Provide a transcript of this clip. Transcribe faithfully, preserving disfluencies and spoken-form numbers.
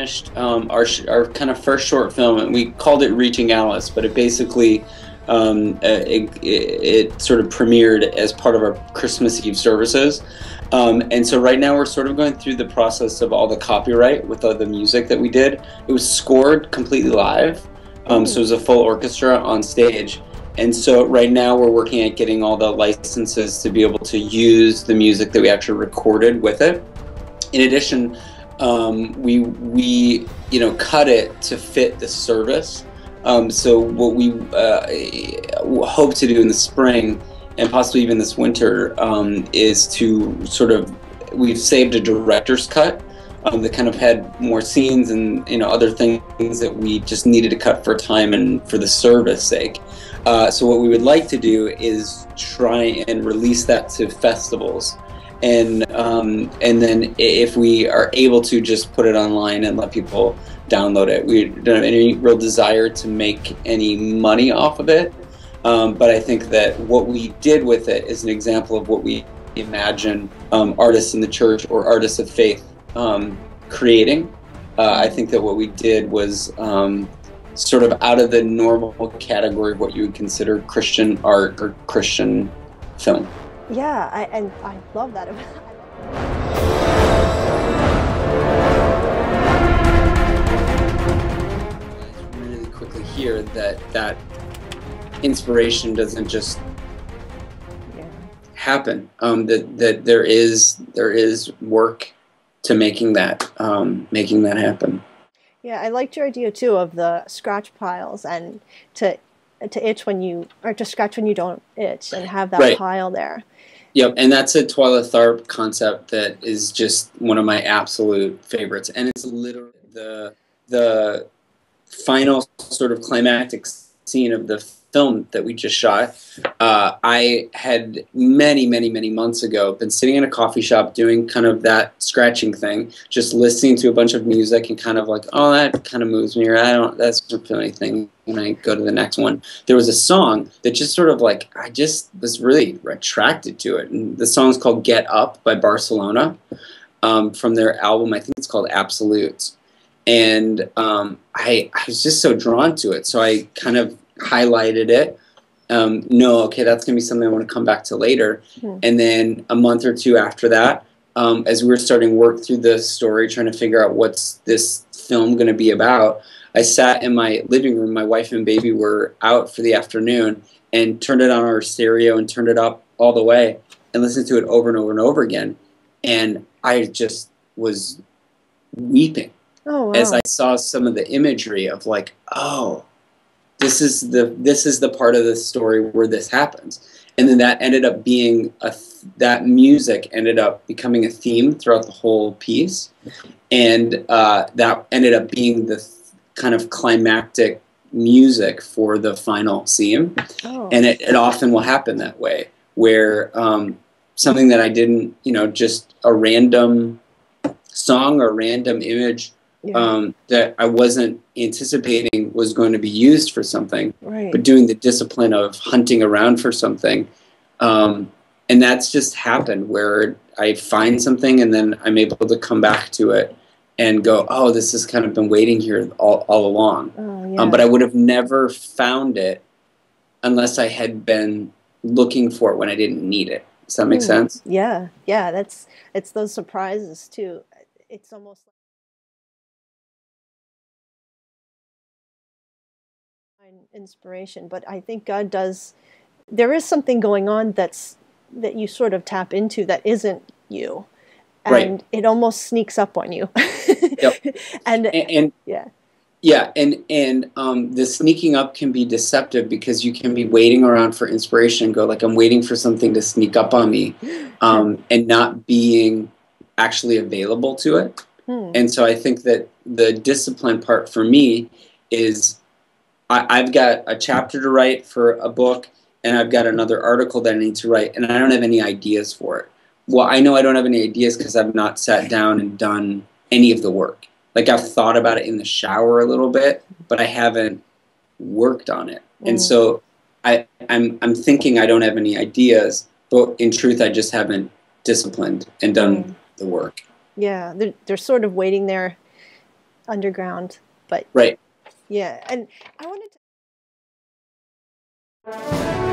finished um, our, sh our kind of first short film, and we called it Reaching Alice, but it basically, um, it, it, it sort of premiered as part of our Christmas Eve services. Um, and so right now we're sort of going through the process of all the copyright with all the music that we did. It was scored completely live, um, so it was a full orchestra on stage. And so right now we're working at getting all the licenses to be able to use the music that we actually recorded with it. In addition, um, we, we, you know, cut it to fit the service. Um, so what we uh, hope to do in the spring, and possibly even this winter, um, is to sort of, we've saved a director's cut um, that kind of had more scenes and, you know, other things that we just needed to cut for time and for the service sake. Uh, so what we would like to do is try and release that to festivals. And um, and then if we are able to, just put it online and let people download it. We don't have any real desire to make any money off of it, um, but I think that what we did with it is an example of what we imagine um, artists in the church or artists of faith um, creating. Uh, I think that what we did was um, sort of out of the normal category of what you would consider Christian art or Christian film. Yeah, I, and I love that. Really quickly here that that inspiration doesn't just yeah. happen. Um, that that there is there is work to making that um, making that happen. Yeah, I liked your idea too of the scratch piles and to to itch when you or to scratch when you don't itch and have that right. pile there. Yep, and that's a Twyla Tharp concept that is just one of my absolute favorites, and it's literally the the final sort of climactic scene of the film that we just shot. Uh, I had many, many, many months ago been sitting in a coffee shop doing kind of that scratching thing, just listening to a bunch of music and kind of like, oh, that kind of moves me, or I don't, that's not feel anything. And I go to the next one. There was a song that just sort of like, I just was really attracted to it. And the song's called Get Up by Barcelona, um, from their album, I think it's called Absolutes. And um, I, I was just so drawn to it. So I kind of highlighted it. Um, no, okay, that's going to be something I want to come back to later. Mm-hmm. And then a month or two after that, um, as we were starting work through the story, trying to figure out what's this film going to be about, I sat in my living room. My wife and baby were out for the afternoon and turned it on our stereo and turned it up all the way and listened to it over and over and over again. And I just was weeping oh, wow. as I saw some of the imagery of like, oh, this is the this is the part of the story where this happens. And then that ended up being a that music ended up becoming a theme throughout the whole piece, and uh, that ended up being the kind of climactic music for the final scene. Oh. And it, it often will happen that way, where um, something that I didn't, you know, just a random song or random image yeah. um, that I wasn't anticipating was going to be used for something, right. but doing the discipline of hunting around for something. Um, and that's just happened where I find something and then I'm able to come back to it and go, oh, this has kind of been waiting here all, all along. Oh, yeah. um, but I would have never found it unless I had been looking for it when I didn't need it. Does that make mm. sense? Yeah, yeah. That's it's those surprises too. It's almost like inspiration, but I think God does. There is something going on that's that you sort of tap into that isn't you. And right. it almost sneaks up on you. Yep. and, and, and yeah. Yeah, and, and um, the sneaking up can be deceptive because you can be waiting around for inspiration and go like, I'm waiting for something to sneak up on me, um, and not being actually available to it. Hmm. And so I think that the discipline part for me is I, I've got a chapter to write for a book and I've got another article that I need to write and I don't have any ideas for it. Well, I know I don't have any ideas because I've not sat down and done any of the work. Like I've thought about it in the shower a little bit, but I haven't worked on it. Mm. And so I, I'm I'm thinking I don't have any ideas, but in truth, I just haven't disciplined and done mm. the work. Yeah, they're, they're sort of waiting there underground, but Right. yeah. And I wanted to